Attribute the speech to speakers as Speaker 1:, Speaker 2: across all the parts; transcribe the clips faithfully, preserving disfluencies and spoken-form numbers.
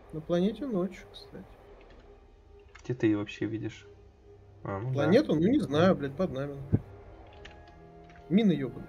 Speaker 1: На планете ночь, кстати.
Speaker 2: Где ты ее вообще видишь? А, ну
Speaker 1: Планету?
Speaker 2: да.
Speaker 1: Ну не знаю, блядь, под нами. Мины ёбаные.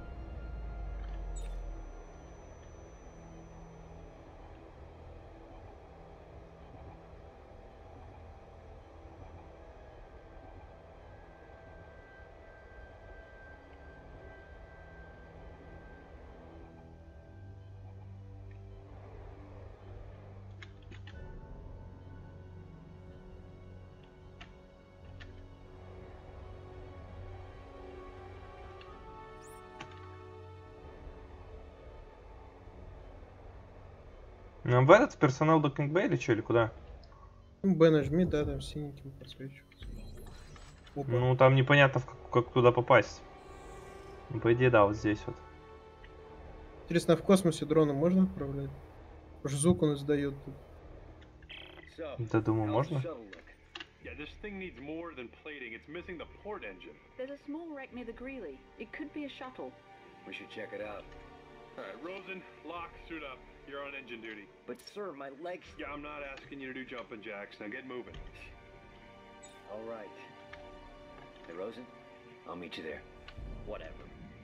Speaker 2: Нам в этот персонал до Кинг Бэй или что, или куда?
Speaker 1: Ну, Б нажми, да, там синеньким подсвечивается. Опа.
Speaker 2: Ну там непонятно, как, как туда попасть. Ну, по идее, да, вот здесь вот.
Speaker 1: Интересно, а в космосе дроном можно управлять? Потому что звук он издает тут.
Speaker 2: Да, думаю, можно.
Speaker 3: Yeah, this thing needs more than plating. It's missing the port engine.
Speaker 4: There's a small wreck near the Greeley. It could be a shuttle.
Speaker 5: We should check it out.
Speaker 3: All right, Rosen, lock, suit up. You're on engine duty.
Speaker 5: But sir, my legs...
Speaker 3: Yeah, I'm not asking you to do jumping jacks. Now get moving.
Speaker 5: All right. Hey, Rosen, I'll meet you there. Whatever.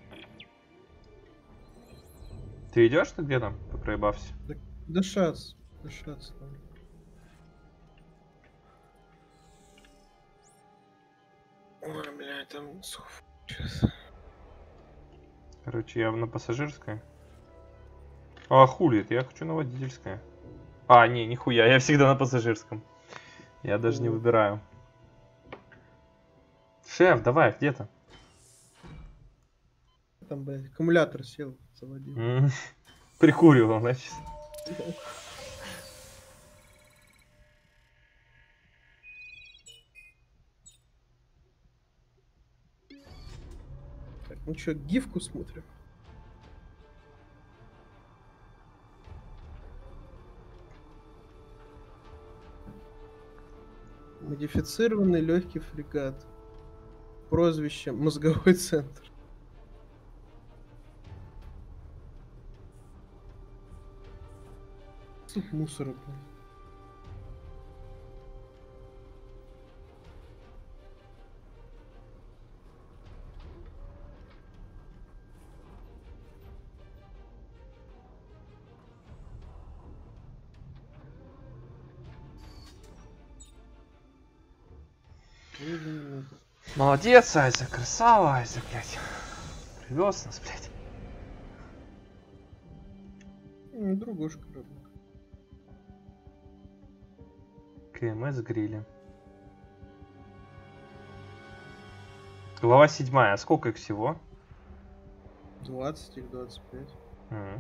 Speaker 2: Ты идешь, ты где там? Проебався.
Speaker 1: Да, дышаться. Дышаться там. Ой, блядь, там суф. Сейчас.
Speaker 2: Короче, я на пассажирской. А, хули это? Я хочу на водительское. А, не, нихуя, я всегда на пассажирском. Я даже не выбираю. Шеф, давай, где-то.
Speaker 1: Там, блядь, аккумулятор сел, заводил.
Speaker 2: М, Прикуривал, значит.
Speaker 1: Так, ну чё, гифку смотрим? Модифицированный легкий фрегат. Прозвище Мозговой центр. Тут мусора, блин.
Speaker 2: Молодец, Айзек, красава, Айзек, блядь. Привез нас, блядь.
Speaker 1: Ну, другушка, родная.
Speaker 2: КМС грили. Глава седьмая. А сколько их всего?
Speaker 1: двадцать или двадцать пять.
Speaker 2: М.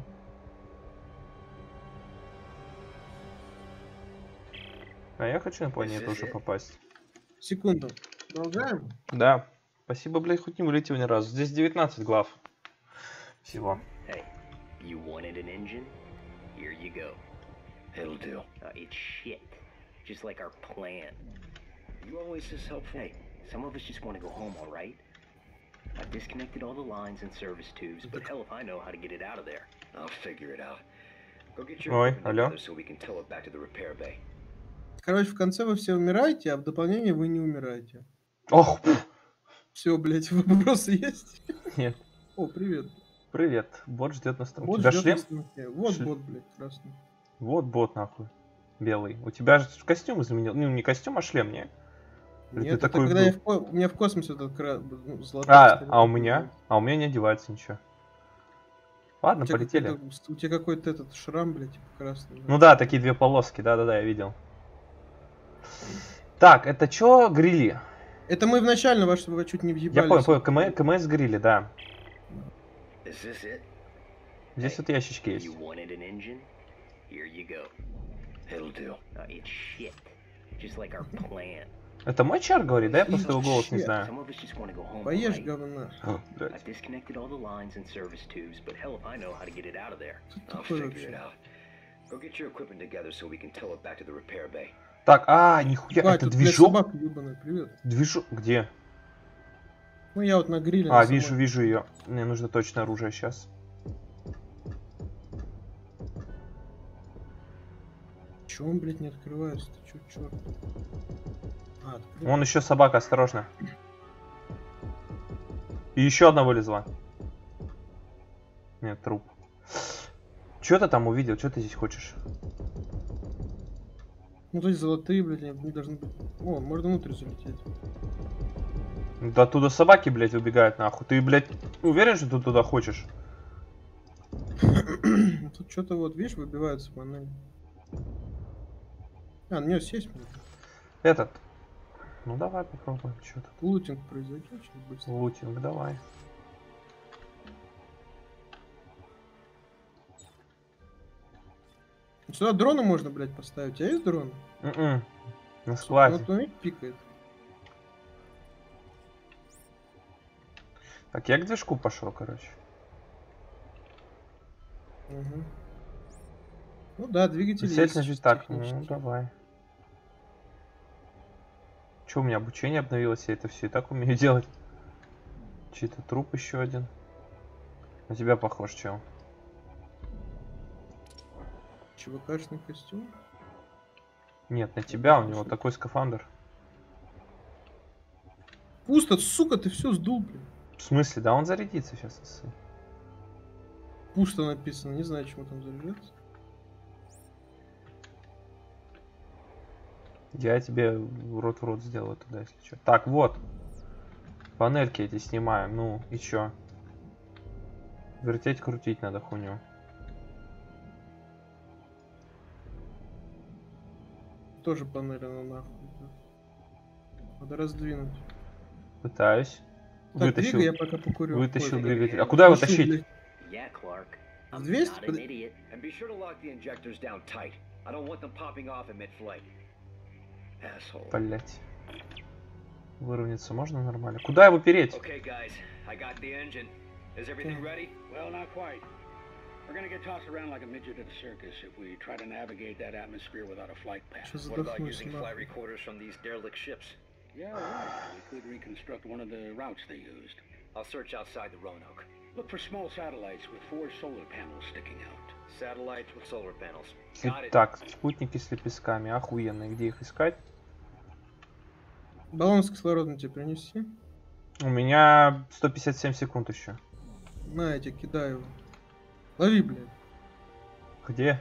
Speaker 2: А я хочу на планету уже попасть.
Speaker 1: Секунду. Продолжаем?
Speaker 2: Да. Спасибо, блядь, хоть не вылетел ни разу. Здесь девятнадцать глав. Всего.
Speaker 5: Hey, you wanted an engine? Here you go. It'll do. Uh, it's shit. Just like our plan. You always just helpful. Hey, some of us just want to go home, all right? I've disconnected all the lines and service tubes, but hell if I know how to get it out of there. I'll figure it out. Go get your
Speaker 2: Ой,
Speaker 5: equipment
Speaker 2: алло.
Speaker 5: together so we can tow it back to the repair bay.
Speaker 1: Короче, в конце вы все умираете, а в дополнение вы не умираете.
Speaker 2: Ох,
Speaker 1: Все, блядь, вопросы есть?
Speaker 2: нет.
Speaker 1: О, привет.
Speaker 2: Привет. Бот ждет нас там. У
Speaker 1: Бот
Speaker 2: тебя
Speaker 1: ждёт
Speaker 2: шлем?
Speaker 1: нас на стене. Вот
Speaker 2: Шлем.
Speaker 1: бот, блядь, красный.
Speaker 2: Вот бот, нахуй. Белый. У тебя же костюм изменил. Ну, не костюм, а шлем, не? Или
Speaker 1: Нет,
Speaker 2: ты
Speaker 1: это
Speaker 2: такой
Speaker 1: когда
Speaker 2: был?
Speaker 1: я в, ко- у меня в космосе этот кра... ну, золотой
Speaker 2: А,
Speaker 1: пистолет
Speaker 2: а у
Speaker 1: такой
Speaker 2: меня?
Speaker 1: был.
Speaker 2: А у меня не одевается ничего. Ладно,
Speaker 1: У тебя
Speaker 2: полетели.
Speaker 1: какой-то- У тебя какой-то этот шрам, блядь, типа красный.
Speaker 2: Ну да, такие две полоски. Да-да-да, я видел. Так, это чё грили?
Speaker 1: Это мы вначале во что вы чуть не въебались.
Speaker 2: Я понял, понял. КМ, КМС грили, да.
Speaker 5: Is this it?
Speaker 2: Здесь вот ящички есть.
Speaker 5: You wanted an engine? Here you go. It'll do. Uh, it's shit. Just like our plan.
Speaker 2: Это мой чар говорит, да? Я просто его голос не
Speaker 1: Щет.
Speaker 2: знаю.
Speaker 5: Some of us just want to go home, all
Speaker 1: Поешь
Speaker 5: right?
Speaker 1: говна.
Speaker 2: О, блядь.
Speaker 5: I've disconnected all the lines and service tubes, but hell if I know how to get it out of there. I'll
Speaker 1: такое
Speaker 5: figure
Speaker 1: вообще?
Speaker 5: it out. Go get your equipment together so we can tow it back to the repair bay.
Speaker 2: Так, а, нихуя,
Speaker 1: Бать,
Speaker 2: это
Speaker 1: тут, блядь,
Speaker 2: движок?
Speaker 1: собака ебаная, привет.
Speaker 2: Движок, где?
Speaker 1: Ну я вот на гриле.
Speaker 2: А,
Speaker 1: на
Speaker 2: вижу,
Speaker 1: самом-
Speaker 2: вижу ее. Мне нужно точно оружие сейчас.
Speaker 1: Чё он, блядь, не открывается? Ты чё, чёрт? А, открыл.
Speaker 2: Вон еще собака, осторожно. И еще одна вылезла. Нет, труп. Че ты там увидел? Что ты здесь хочешь?
Speaker 1: Ну, то есть золотые, блядь, они должны быть... О, можно внутрь залететь.
Speaker 2: Да оттуда собаки, блядь, убегают нахуй. Ты, блядь, уверен, что ты туда хочешь?
Speaker 1: Тут что-то вот, видишь, выбиваются панели. А, на нее сесть можно.
Speaker 2: Этот. Ну давай попробуем. Что тут?
Speaker 1: Лутинг произойдет сейчас быстро.
Speaker 2: Лутинг, давай.
Speaker 1: Сюда дрона можно, блядь, поставить. А есть дрон?
Speaker 2: М-м. На складе.
Speaker 1: Вот он пикает.
Speaker 2: Так, я к движку пошел, короче.
Speaker 1: Угу. Ну да, двигатель
Speaker 2: Действительно
Speaker 1: есть.
Speaker 2: же так.
Speaker 1: технически.
Speaker 2: Ну, давай. Че, у меня обучение обновилось, я это все и так умею делать. Чей-то труп еще один. На тебя похож, чел.
Speaker 1: ЧВКшный костюм.
Speaker 2: Нет, на тебя, у него такой скафандр.
Speaker 1: Пусто, сука, ты все сдул, блин.
Speaker 2: В смысле? Да он зарядится сейчас.
Speaker 1: Пусто написано, не знаю, чему там заряжается.
Speaker 2: Я тебе рот в рот сделаю туда, если что. Так, вот. Панельки эти снимаем. Ну, и чё? Вертеть, крутить надо хуйню.
Speaker 1: Тоже панель, она нахуй. Надо раздвинуть.
Speaker 2: Пытаюсь.
Speaker 1: Так,
Speaker 2: Вытащил.
Speaker 1: двигай, я пока покурю.
Speaker 2: Вытащил
Speaker 1: Ой,
Speaker 2: двигатель. А куда его
Speaker 1: слушай,
Speaker 2: тащить?
Speaker 1: блядь,
Speaker 5: Yeah, Clark.
Speaker 1: В
Speaker 5: I'm
Speaker 1: двести?
Speaker 5: not an idiot. And be sure to lock the injectors down tight. I don't want them popping off in mid-flight. Asshole.
Speaker 2: Блять. Выровняться можно нормально? Куда его переть?
Speaker 5: Okay, guys, I got the engine. Is everything ready?
Speaker 6: Well, not quite. We're gonna get tossed around like a midget at a circus if we try to navigate that atmosphere without a flight path.
Speaker 1: Что
Speaker 5: What about
Speaker 1: задохнусь,
Speaker 5: using
Speaker 1: нахуй.
Speaker 5: flight recorders from these derelict ships?
Speaker 6: Yeah, right. We could reconstruct one of the routes they used.
Speaker 5: I'll search outside the Roanoke.
Speaker 6: Look for small satellites with four solar panels sticking out.
Speaker 5: Satellites with solar panels. Got it.
Speaker 2: Так, спутники с лепестками. Охуенно. Где их искать?
Speaker 1: Баллон с кислородом тебе принести?
Speaker 2: У меня сто пятьдесят семь секунд еще.
Speaker 1: На, я тебе кидаю. Лови, блядь.
Speaker 2: Где?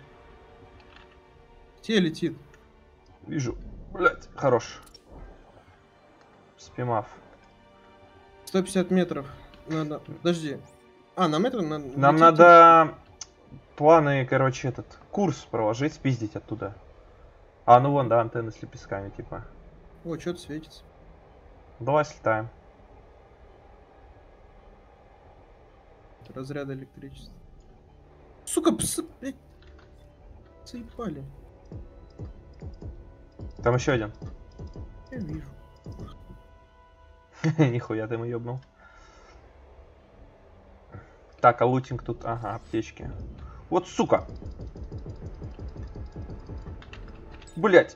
Speaker 1: Те летит.
Speaker 2: Вижу. Блять, хорош. Спимав.
Speaker 1: сто пятьдесят метров. Надо. Подожди. А, на метр надо.
Speaker 2: Нам
Speaker 1: лететь,
Speaker 2: надо планы, короче, этот курс проложить, спиздить оттуда. А, ну вон, да, антенны с лепестками, типа.
Speaker 1: О, что-то светится.
Speaker 2: Давай слетаем.
Speaker 1: Разряды электричества. Сука, псы, блядь. Заебали.
Speaker 2: Там еще один.
Speaker 1: Я вижу.
Speaker 2: Нихуя ты ему ёбнул. Так, а лутинг тут, ага, аптечки. Вот сука. Блять.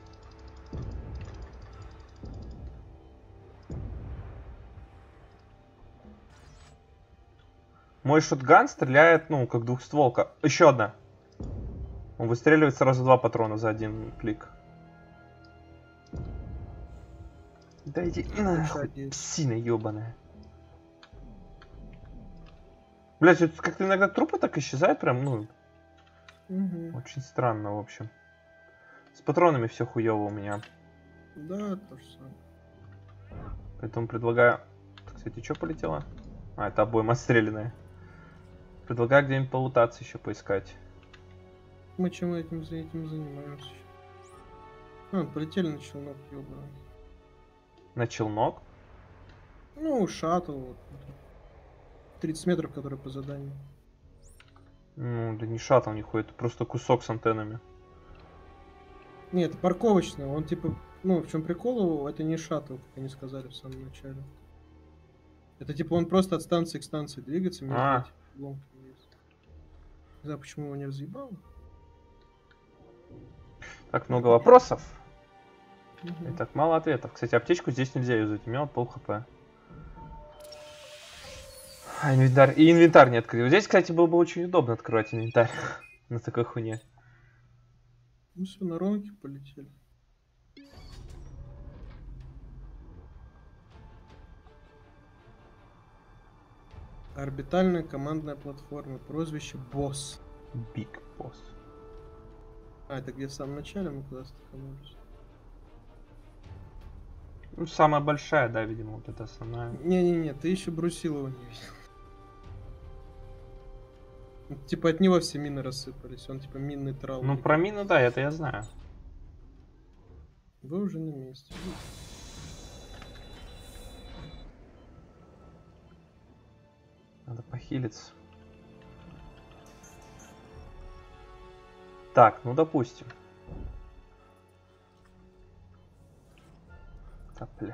Speaker 2: Мой шотган стреляет, ну, как двухстволка. Еще одна. Он выстреливает сразу два патрона за один клик. Да иди нахуй, псина ёбаная. Блять, вот как-то иногда трупы так исчезают прям, ну...
Speaker 1: Угу.
Speaker 2: Очень странно, в общем. С патронами все хуево у меня.
Speaker 1: Да, то же самое.
Speaker 2: Поэтому предлагаю... Кстати, что полетело? А, это обойма отстрелянная. Предлагаю где-нибудь полутаться еще поискать.
Speaker 1: Мы чем этим, за этим занимаемся? А, полетели на челнок, ёбаный.
Speaker 2: На челнок?
Speaker 1: Ну, шаттл, вот. тридцать метров, который по заданию.
Speaker 2: Ну, да не шаттл нихуя, это просто кусок с антеннами.
Speaker 1: Нет, это парковочный. Он типа, ну, в чем прикол его, это не шаттл, как они сказали в самом начале. Это типа он просто от станции к станции двигается между
Speaker 2: А.
Speaker 1: этими обломками. Не знаю, почему его не разъебал.
Speaker 2: Так много вопросов.
Speaker 1: Угу.
Speaker 2: И так мало ответов. Кстати, аптечку здесь нельзя юзать, у меня вот пол хп. А, инвентарь. И инвентарь не открыл. Здесь, кстати, было бы очень удобно открывать инвентарь на такой хуйне.
Speaker 1: Ну все, на ронки полетели. Орбитальная командная платформа. Прозвище Босс.
Speaker 2: Big Boss.
Speaker 1: А, это где в самом начале мы куда стыканулись?
Speaker 2: Ну, самая большая, да, видимо, вот эта основная.
Speaker 1: Не-не-не, ты еще Брусилова не видел. Ну, типа от него все мины рассыпались. Он типа минный трал.
Speaker 2: Ну, про мину, да, это я знаю.
Speaker 1: Вы уже на месте.
Speaker 2: Надо похилиться. Так, ну допустим. Да, блядь.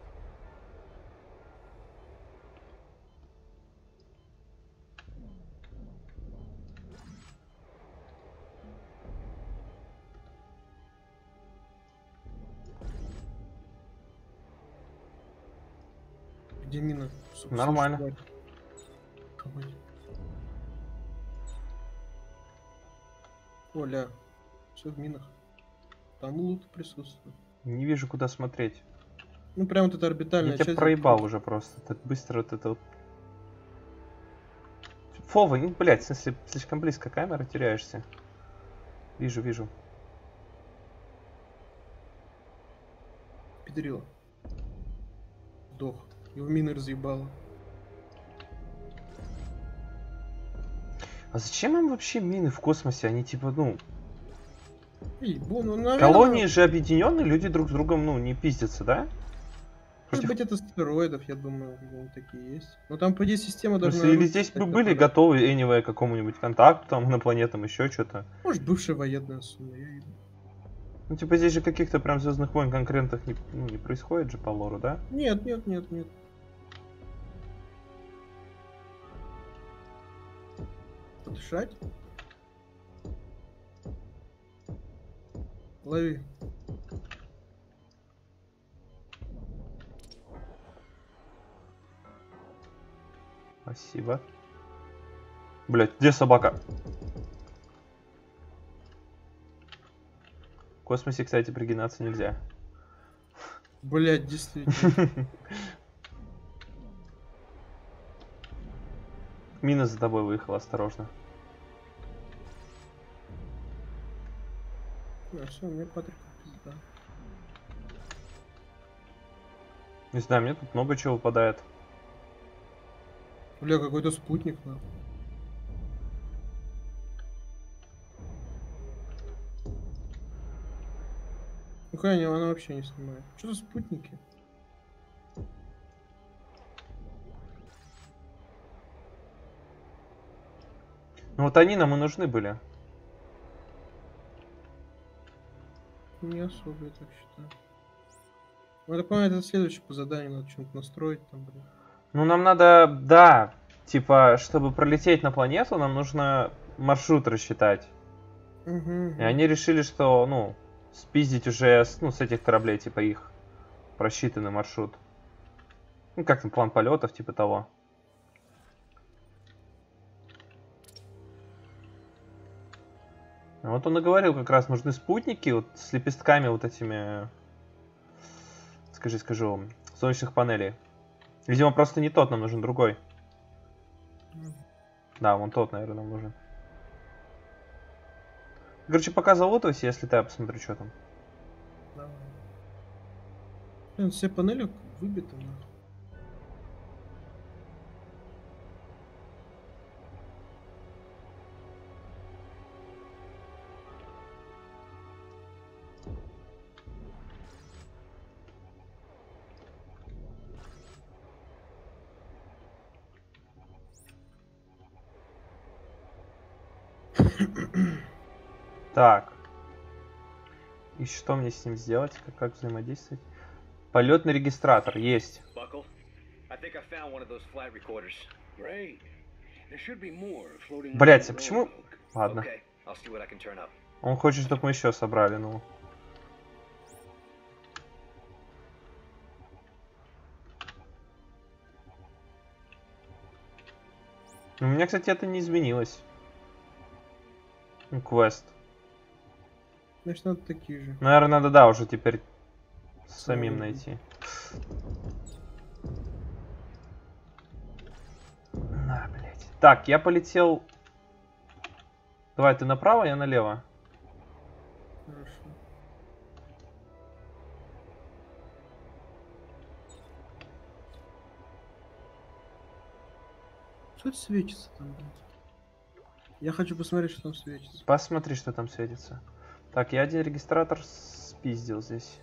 Speaker 1: Где мина? Сука,
Speaker 2: Нормально.
Speaker 1: слышь, тварь. Оля, все в минах. Там лут присутствует.
Speaker 2: Не вижу, куда смотреть.
Speaker 1: Ну прям вот эта орбитальная
Speaker 2: Я тебя
Speaker 1: часть.
Speaker 2: проебал уже просто. Так быстро вот это вот. Фова, ну, блядь, в смысле, слишком близко камера, теряешься. Вижу, вижу.
Speaker 1: Педрила. Сдох. Его мины разъебало.
Speaker 2: А зачем им вообще мины в космосе? Они типа, ну...
Speaker 1: Эй, бо, ну, наверное,
Speaker 2: Колонии же объединенные, люди друг с другом, ну, не пиздятся, да?
Speaker 1: Может
Speaker 2: Против-
Speaker 1: быть это стероидов, я думаю, ну, такие есть. Но там, по идее, система
Speaker 2: В
Speaker 1: должна...
Speaker 2: смысле, или
Speaker 1: работать
Speaker 2: здесь
Speaker 1: так,
Speaker 2: бы были
Speaker 1: которая-
Speaker 2: готовы anyway к какому-нибудь контакту, там, инопланетам, еще что-то.
Speaker 1: Может, бывшая военная сумма, я ебу.
Speaker 2: Ну, типа, здесь же каких-то прям Звездных войн конкретных не, ну, не происходит же по лору, да?
Speaker 1: Нет, нет, нет, нет. Подышать? Лови.
Speaker 2: Спасибо. Блять, где собака? В космосе, кстати, пригинаться нельзя.
Speaker 1: Блять, действительно.
Speaker 2: Мина за тобой выехала, осторожно.
Speaker 1: Ну, все, мне Патрик пизда.
Speaker 2: Не знаю, мне тут много чего выпадает.
Speaker 1: Бля, какой-то спутник, нахуй. Ну, конечно, она вообще не снимает. Что за спутники?
Speaker 2: Ну вот они нам и нужны были.
Speaker 1: Не особо, я так считаю. Ну, я так понимаю, это следующее по заданию, надо что-нибудь настроить там, блин.
Speaker 2: Ну нам надо, да, типа, чтобы пролететь на планету, нам нужно маршрут рассчитать.
Speaker 1: Угу.
Speaker 2: И они решили, что, ну, спиздить уже с, ну, с этих кораблей, типа, их просчитанный маршрут. Ну, как там, план полетов, типа того. Вот он и говорил, как раз нужны спутники вот с лепестками вот этими, скажи, скажу, солнечных панелей. Видимо, просто не тот, нам нужен другой. Да, вон тот, наверное, нам нужен. Короче, пока залутывайся, если ты, я посмотрю, что там.
Speaker 1: Давай. Блин, все панели выбиты, нахуй.
Speaker 2: Так. И что мне с ним сделать? Как, как взаимодействовать? Полетный регистратор есть.
Speaker 3: Buckle, I think I found one of those flight recorders.
Speaker 6: Great. There should be more floating
Speaker 2: Блять,
Speaker 6: around
Speaker 2: а
Speaker 6: the
Speaker 2: почему...
Speaker 6: Roanoke.
Speaker 2: Ладно.
Speaker 3: Okay, I'll see what I can turn up.
Speaker 2: Он хочет, чтобы мы еще собрали, ну. У меня, кстати, это не изменилось. Ну, квест.
Speaker 1: Значит, надо такие же.
Speaker 2: Наверное, надо, да, уже теперь самим
Speaker 1: Самим.
Speaker 2: найти. На, блядь. Так, я полетел... Давай, ты направо, я налево.
Speaker 1: Хорошо. Что это светится там, блядь? Я хочу посмотреть, что там светится.
Speaker 2: Посмотри, что там светится. Так, я один регистратор спиздил здесь.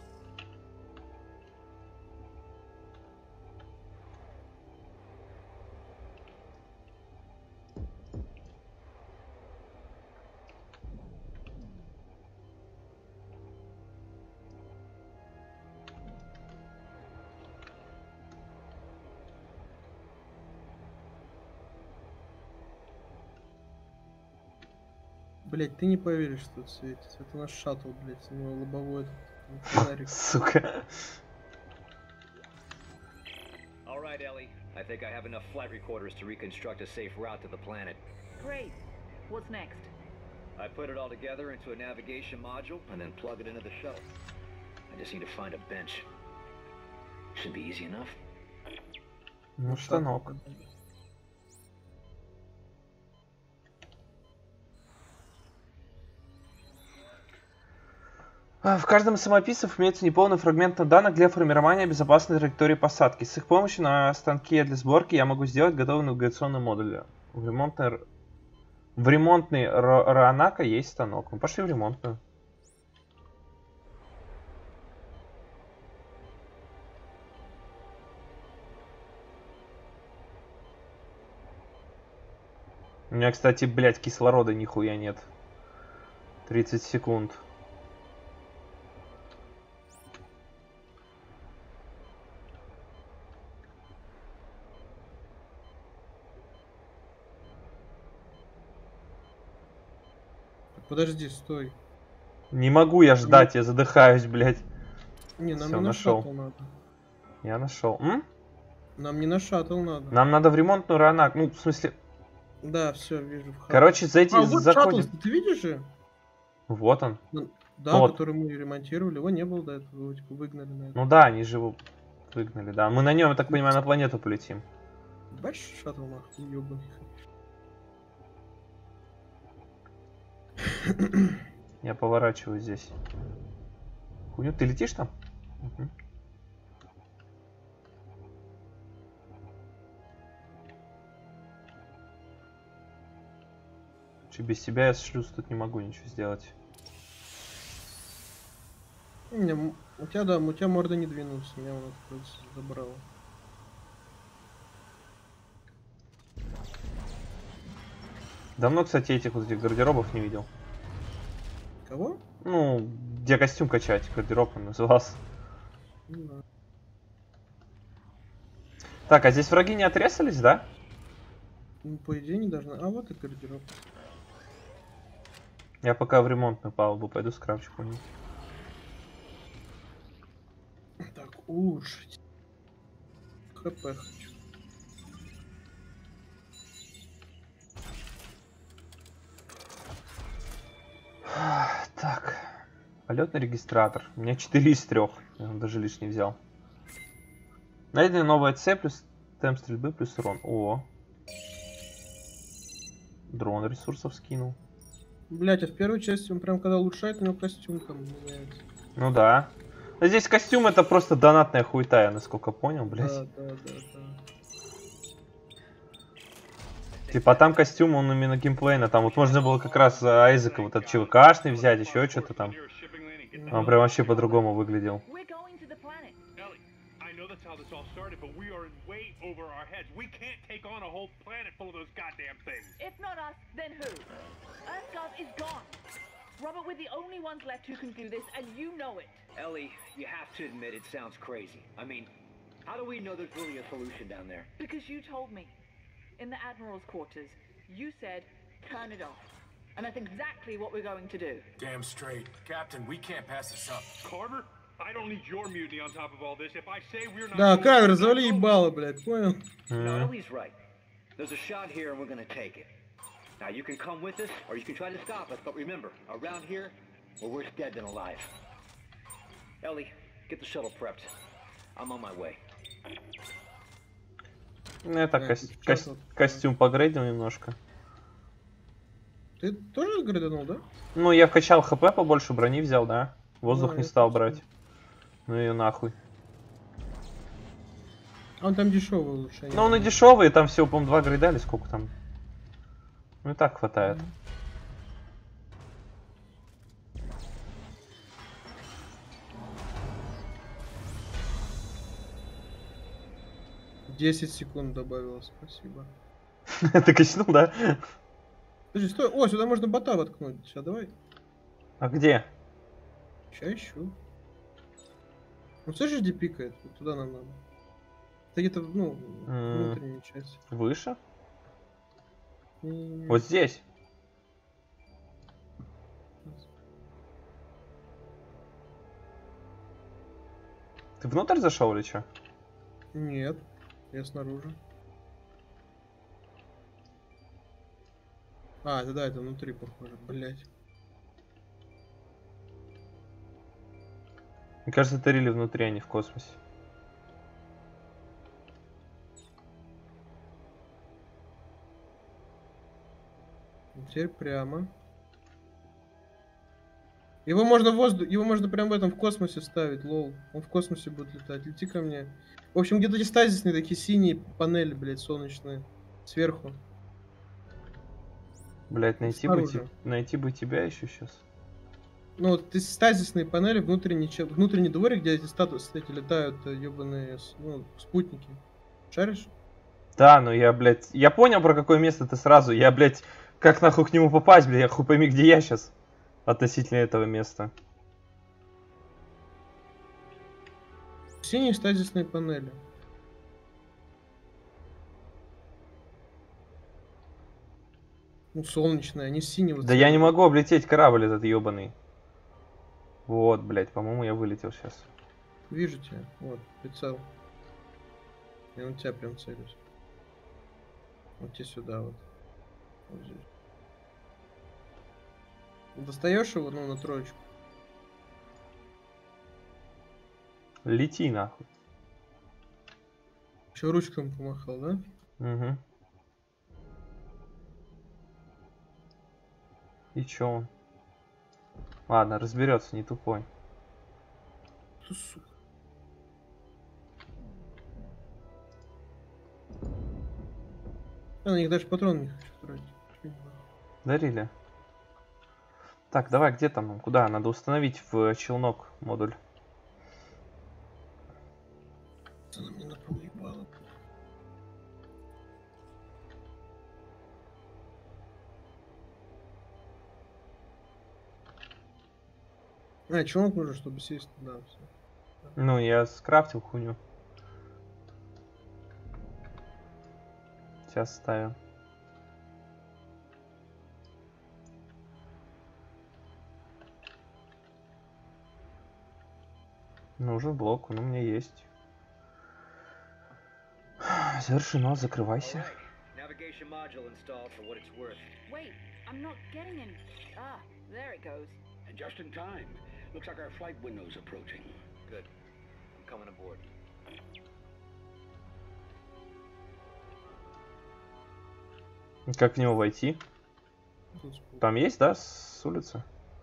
Speaker 1: Блять, ты не поверишь, что тут светится. Это наш шаттл, блять, у него лобовой этот фонарик.
Speaker 2: Сука.
Speaker 5: All right, Ellie. I think I have enough flight recorders to reconstruct a safe route to the planet.
Speaker 4: Great. What's next?
Speaker 5: I put it all together into a navigation module and then plug it into the shuttle. I just need to find a bench. Should be easy enough.
Speaker 2: Ну, станок. В каждом из самописцев имеется неполный фрагмент данных для формирования безопасной траектории посадки. С их помощью на станке для сборки я могу сделать готовый навигационный модуль. В ремонтной, в ремонтной Раанака есть станок. Мы пошли в ремонтную. У меня, кстати, блядь, кислорода нихуя нет. тридцать секунд.
Speaker 1: Подожди, стой.
Speaker 2: Не могу я ждать, я задыхаюсь, блядь.
Speaker 1: Не, нам
Speaker 2: Всё,
Speaker 1: не на
Speaker 2: нашел.
Speaker 1: шаттл надо.
Speaker 2: Я нашел. М?
Speaker 1: Нам не на шаттл надо.
Speaker 2: Нам надо в ремонтную Раанаку. Ну, в смысле...
Speaker 1: Да, все, вижу. вход.
Speaker 2: Короче, зайти,
Speaker 1: а, вот
Speaker 2: заходим.
Speaker 1: шаттл, ты видишь же?
Speaker 2: Вот он.
Speaker 1: Ну, да,
Speaker 2: Вот.
Speaker 1: который мы ремонтировали. Его не было до этого, его типа выгнали на это.
Speaker 2: Ну да, они же его выгнали, да. Мы на нем, я так понимаю, на планету полетим.
Speaker 1: Бачишь шаттл, нахуй, ёбаный.
Speaker 2: Я поворачиваю здесь. Хуйню, ты летишь там? Угу. Че, без тебя я с шлюз тут не могу ничего сделать.
Speaker 1: Не, м- у тебя, да, у тебя морда не двинулся, меня он откуда забрал.
Speaker 2: Давно, кстати, этих вот этих гардеробов не видел.
Speaker 1: Кого?
Speaker 2: Ну, где костюм качать, гардероб он назывался.
Speaker 1: Ну да.
Speaker 2: Так, а здесь враги не отрезались, да?
Speaker 1: Ну, по идее не должна. А вот и гардероб.
Speaker 2: Я пока в ремонтную палубу пойду скрафчу хуйню.
Speaker 1: Так, улучшить. ХП хочу.
Speaker 2: Так. Полетный регистратор. У меня четыре из трех. Я даже лишний взял. Найдена новая цель плюс темп стрельбы плюс урон. О. Дрон ресурсов скинул.
Speaker 1: Блять, а в первой части он прям когда улучшает, у него костюм там меняется.
Speaker 2: Ну да. А здесь костюм это просто донатная хуйта, я насколько понял, блять.
Speaker 1: Да, да, да, да.
Speaker 2: Типа а там костюм, он именно геймплейно. Там вот можно было как раз Айзека вот от ЧВКшный взять, еще что-то там. Он прям вообще по-другому выглядел.
Speaker 4: We're going to the planet.
Speaker 3: Ellie, I know that's how this all started, but we are way over our heads. We can't take on a whole planet full of those goddamn things.
Speaker 4: If not us, then who? Earthgov is gone. Robert, we're the only ones left who can do this, and you know it.
Speaker 5: Ellie, you have to admit it sounds crazy. I mean, how do we know there's really a solution down there?
Speaker 4: Because you told me. In the Admiral's quarters, you said, turn it off. And that's exactly what we're going to do.
Speaker 7: Damn straight. Captain, we can't pass this up.
Speaker 3: Carver, I don't need your mutiny on top of all this. If I say we're not...
Speaker 1: Да,
Speaker 3: going,
Speaker 1: кавер,
Speaker 3: we're not
Speaker 1: завали
Speaker 3: going.
Speaker 1: ебало, блядь, понял?
Speaker 5: No, Ellie's right. There's a shot here and we're gonna take it. Now you can come with us or you can try to stop us, but remember, around here, We're worse dead than alive. Ellie, get the shuttle prepped. I'm on my way.
Speaker 2: Это
Speaker 1: Да,
Speaker 2: кос-
Speaker 1: тут
Speaker 2: кос-
Speaker 1: чё-то-
Speaker 2: костюм погрейдил немножко.
Speaker 1: Ты тоже грейданул, да?
Speaker 2: Ну, я вкачал хп побольше, брони взял, да. Воздух
Speaker 1: А,
Speaker 2: не
Speaker 1: это
Speaker 2: стал
Speaker 1: всё.
Speaker 2: брать. Ну и нахуй.
Speaker 1: А он там дешевый лучше.
Speaker 2: Ну, он и дешевый, там всего, по-моему, два грейда или сколько там. Ну и так хватает.
Speaker 1: десять секунд добавилось, спасибо.
Speaker 2: Ты качнул, да?
Speaker 1: Подожди, стой. О, сюда можно бота воткнуть. Сейчас давай.
Speaker 2: А где?
Speaker 1: Сейчас ищу. Ну, слышишь, где пикает? Вот туда нам надо. Это где-то, ну,
Speaker 2: М.
Speaker 1: внутренняя часть.
Speaker 2: Выше?
Speaker 1: Не-не-не.
Speaker 2: Вот здесь. Ты внутрь зашел или что?
Speaker 1: Нет, я снаружи. А, это да, это внутри, похоже, блять.
Speaker 2: Мне кажется, это рели внутри, а не в космосе.
Speaker 1: Теперь прямо. Его можно в воздух, его можно прям в этом в космосе ставить, лол. Он в космосе будет летать. Лети ко мне. В общем, где-то эти стазисные такие синие панели, блять, солнечные. Сверху.
Speaker 2: Блять, найти бы,
Speaker 1: Снаружи.
Speaker 2: те- найти бы тебя еще сейчас.
Speaker 1: Ну, вот ты стазисные панели, внутренний, ча- внутренний дворик, где эти статусы, эти летают, ебаные, ну, спутники. Шаришь?
Speaker 2: Да, ну я, блядь, я понял, про какое место ты сразу. Я, блядь, как нахуй к нему попасть, блядь, я хуй пойми, где я сейчас относительно этого места.
Speaker 1: Синие стазисные панели. Ну, солнечные, они синего
Speaker 2: Да я не могу облететь корабль этот ебаный. Вот, блядь, по-моему, я вылетел сейчас.
Speaker 1: Вижу тебя. Вот, прицел. Я на тебя прям целюсь. Вот тебе сюда вот. Вот здесь. Достаешь его, ну, на троечку.
Speaker 2: Лети нахуй.
Speaker 1: Еще ручками помахал, да?
Speaker 2: Угу. И чё он? Ладно, разберется, не тупой.
Speaker 1: Ты, сука. Я на них даже патрон не хочу тратить.
Speaker 2: Дарили. Так, давай, где там? он? Куда? Надо установить в челнок модуль.
Speaker 1: Она мне на пол ебала. А, челнок нужно, чтобы сесть туда. Все.
Speaker 2: Ну, я скрафтил хуйню. Сейчас ставим. Нужен блок, он у меня есть. Завершено, закрывайся.
Speaker 5: Navigation module installed for what it's worth.
Speaker 4: Wait, I'm not getting any. Ah, there it goes.
Speaker 6: And just in time. Looks like our flight window's approaching.
Speaker 5: Good. I'm coming aboard.
Speaker 2: Как в него войти?
Speaker 1: Тут спуск.
Speaker 2: Там есть, да, с улицы?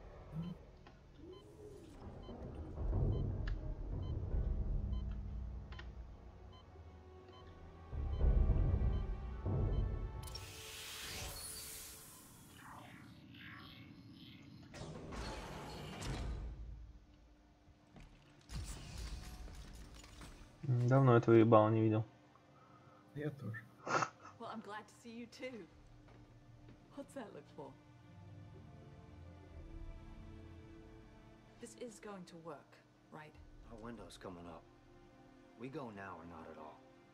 Speaker 2: М, Давно этого ебала не видел.
Speaker 1: Я тоже.
Speaker 4: Well, I'm glad to see you too. What's that look for? This is going to work, right?
Speaker 5: Our window's coming up. We go now or not at all.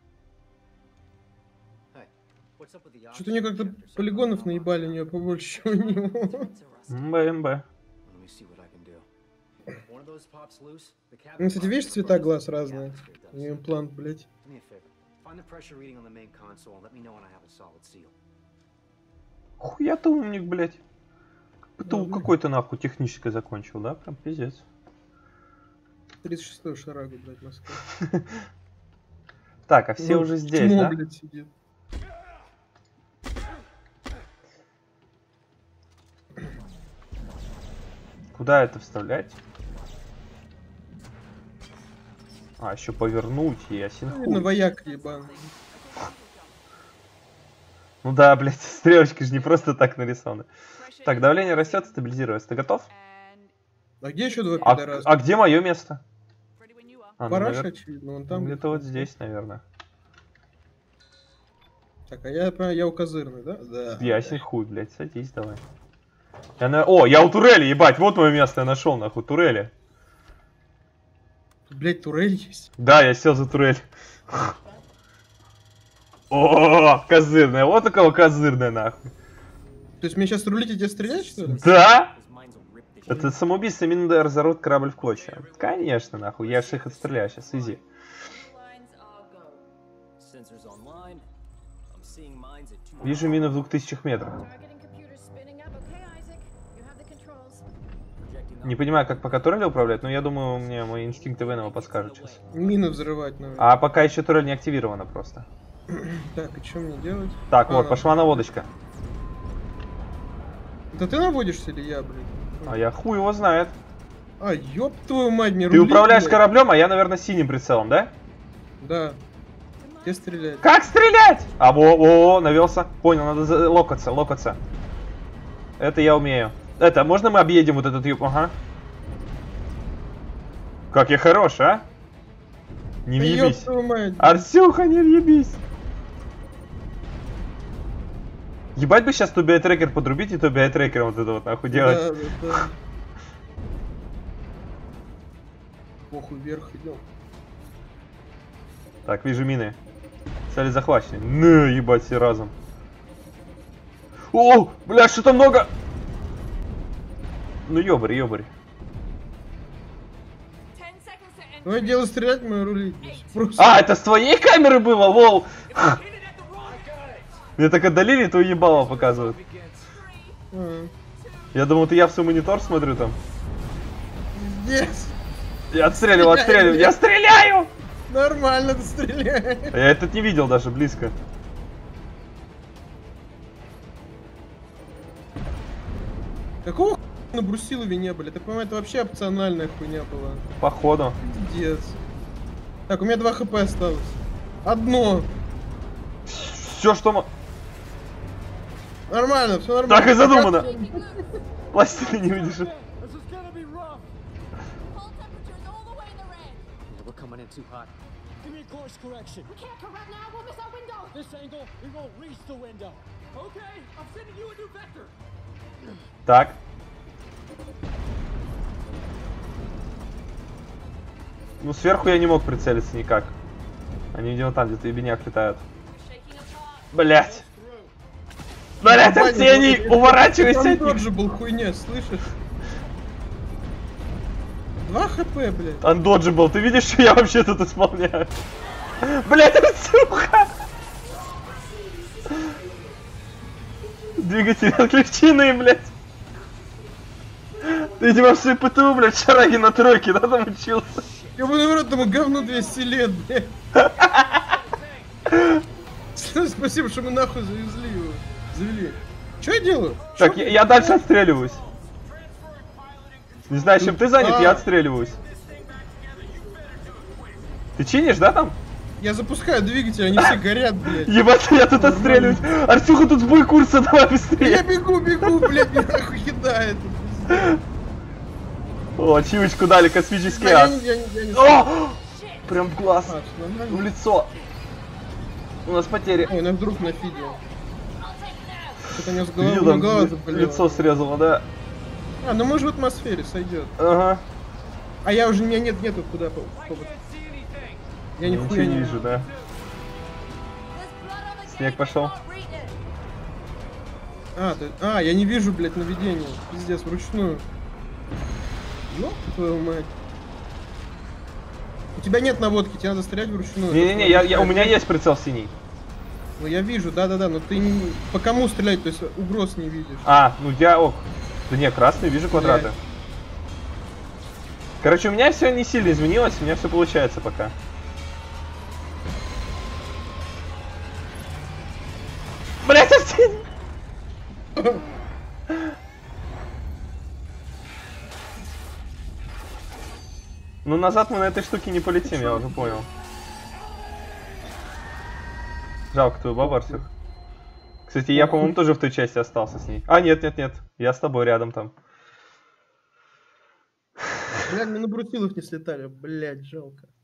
Speaker 5: Hey, what's up with the
Speaker 1: Что-то мне как-то полигонов наебали у нее побольше, чем у него.
Speaker 4: Threads are rusty.
Speaker 2: МБМБ.
Speaker 5: Let me see what I can do. One of those pops loose. The cabin
Speaker 1: Ну, кстати, видишь,
Speaker 5: pops
Speaker 1: цвета
Speaker 5: across
Speaker 1: глаз
Speaker 5: the
Speaker 1: разные.
Speaker 5: atmosphere does.
Speaker 1: У нее имплант, блять.
Speaker 5: Do me a favor. Find the pressure reading on the main console and let me know when I have a solid seal.
Speaker 2: Хуя ты умник, блядь. ПТУ какой-то нахуй технической закончил, да? Прям пиздец.
Speaker 1: тридцать шестой шарагу, блядь, Москва.
Speaker 2: Так, а все
Speaker 1: Ну,
Speaker 2: уже здесь,
Speaker 1: чмо,
Speaker 2: да?
Speaker 1: блядь, сидит.
Speaker 2: Куда это вставлять? А, еще повернуть, ясен
Speaker 1: Ну, видно,
Speaker 2: хуй.
Speaker 1: вояк ебаный.
Speaker 2: Ну да, блядь, стрелочки же не просто так нарисованы. Так, давление растет, стабилизируется. Ты готов?
Speaker 1: А где еще два
Speaker 2: А,
Speaker 1: пидораса?
Speaker 2: а где мое место? А, ну,
Speaker 1: Параш,
Speaker 2: навер-
Speaker 1: очевидно, он
Speaker 2: ну,
Speaker 1: там.
Speaker 2: где-то вот здесь, наверное.
Speaker 1: Так, а я, понимаю, я у козырный, да? Да.
Speaker 2: Ясен хуй, блядь, садись давай. Я на... О, я у турели, ебать, вот мое место, я нашел, нахуй, турели.
Speaker 1: Тут, блядь, турель есть.
Speaker 2: Да, я сел за турель. О, козырная, вот у кого козырная, нахуй.
Speaker 1: То есть мне сейчас рулить и тебе стрелять, что ли?
Speaker 2: Да? Это самоубийство именно разорвут корабль в клочья. Конечно, нахуй, я же их отстреляю сейчас, изи. Вижу мины в двух тысячах метрах. Не понимаю, как пока турель управлять, но я думаю, мне мои инстинкты Венома подскажут сейчас.
Speaker 1: Мины взрывать, наверное.
Speaker 2: А пока еще турель не активирована просто.
Speaker 1: Так, и что мне делать?
Speaker 2: Так,
Speaker 1: А,
Speaker 2: вот,
Speaker 1: ну.
Speaker 2: пошла наводочка.
Speaker 1: Это ты наводишься или я, блядь?
Speaker 2: А я хуй его знает.
Speaker 1: А, ёб твою мать, не
Speaker 2: Ты
Speaker 1: рулить,
Speaker 2: управляешь
Speaker 1: блядь.
Speaker 2: кораблем, а я, наверное, синим прицелом, да?
Speaker 1: Да. Где стрелять?
Speaker 2: Как стрелять? А, во, во, навелся. Понял, надо за- локаться, локаться. Это я умею. Это, можно мы объедем вот этот юб? Ага. Как я хорош, а? Не
Speaker 1: Да ёб
Speaker 2: въебись.
Speaker 1: твою мать.
Speaker 2: Арсюха, не въебись. Ебать бы сейчас Тоби трекер подрубить и Тоби трекером вот это вот нахуй делать.
Speaker 1: Да, да, да. Похуй, вверх идем.
Speaker 2: Так, вижу мины. Цели захвачены. Ну, ебать, все разом. О, бля, что-то много. Ну, ёбарь, ёбарь.
Speaker 1: Давай дело стрелять, мы рулить. блядь. Просто.
Speaker 2: А, это с твоей камеры было, лол? Мне так отдалили, то ебало показывают.
Speaker 1: А,
Speaker 2: Я думал, ты я в свой монитор смотрю там.
Speaker 1: Пиздец.
Speaker 2: Я отстреливаю, отстреливаю. Я стреляю!
Speaker 1: Нормально ты стреляешь.
Speaker 2: А я этот не видел даже близко.
Speaker 1: Какого хуя на Брусилове не были? Так, по-моему, это вообще опциональная хуйня была.
Speaker 2: Походу.
Speaker 1: Пиздец. Так, у меня два хп осталось. Одно.
Speaker 2: Все, что мы...
Speaker 1: Нормально, все нормально.
Speaker 2: Так и задумано. Пластины не видишь.
Speaker 8: We're coming in too hot. Give me a course correction. We can't correct now. We'll miss our window. This angle, we won't reach the window. Okay, I'm sending you a new vector.
Speaker 2: Так. Ну, сверху я не мог прицелиться никак. Они, видимо, там где-то ебеняк летают. Блять. Блять, Арсений, уворачивайся
Speaker 1: Там
Speaker 2: от них.
Speaker 1: тот же был хуйня, слышишь? Два хп, блядь.
Speaker 2: Undodgeable, ты видишь, что я вообще тут исполняю? Блять, Арсюха! Двигатель отключены, блять. Ты, видимо, в своей ПТУ, блядь, шараги на тройке, да, там учился?
Speaker 1: Ёбаный в рот, этому говну двести лет, блядь. Спасибо, что мы нахуй завезли его. Завели. Что я делаю?
Speaker 2: Так,
Speaker 1: Чё,
Speaker 2: я,
Speaker 1: блядь?
Speaker 2: я дальше отстреливаюсь. Не знаю, чем ты занят,
Speaker 1: А.
Speaker 2: я отстреливаюсь. Ты чинишь, да, там?
Speaker 1: Я запускаю двигатель, они все горят, блядь.
Speaker 2: Ебать, я тут отстреливаюсь. Арсюха, тут сбой курса, давай
Speaker 1: Я
Speaker 2: быстрее.
Speaker 1: бегу, бегу, блядь, меня нахуй кидает.
Speaker 2: О, чивочку дали, космический
Speaker 1: Я
Speaker 2: ад.
Speaker 1: не- я не- я не-
Speaker 2: О! Прям в глаз,
Speaker 1: А, всё
Speaker 2: в
Speaker 1: нормально?
Speaker 2: лицо. У нас потери.
Speaker 1: Ой, нам друг нафидел. Что-то у него с головы,
Speaker 2: Видел,
Speaker 1: у него
Speaker 2: там
Speaker 1: голова
Speaker 2: ли-
Speaker 1: заболела.
Speaker 2: лицо срезало, да?
Speaker 1: А, ну может в атмосфере сойдет.
Speaker 2: Ага.
Speaker 1: А я уже, у меня нет, нету куда по- по- Я
Speaker 2: Ничего
Speaker 1: нихуя
Speaker 2: не
Speaker 1: не
Speaker 2: вижу, да. Снег пошел.
Speaker 1: А, ты... а, я не вижу, блядь, наведение. Пиздец, вручную. Ёб твою мать. У тебя нет наводки, тебе надо стрелять вручную.
Speaker 2: Не-не-не, я, я, у меня есть прицел синий.
Speaker 1: Ну я вижу, да-да-да, но ты не... по кому стрелять, то есть угроз не видишь.
Speaker 2: А, ну я ок. Да не, красный, вижу квадраты.
Speaker 1: Блядь.
Speaker 2: Короче, у меня все не сильно изменилось, у меня все получается пока. Блять, Артем! Ну назад мы на этой штуке не полетим, я уже понял. Жалко твою бабу, Арсюх. Кстати, я, по-моему, тоже в той части остался с ней. А, нет, нет, нет. Я с тобой рядом там.
Speaker 1: Блядь, мы на брусилах не слетали, блядь, жалко.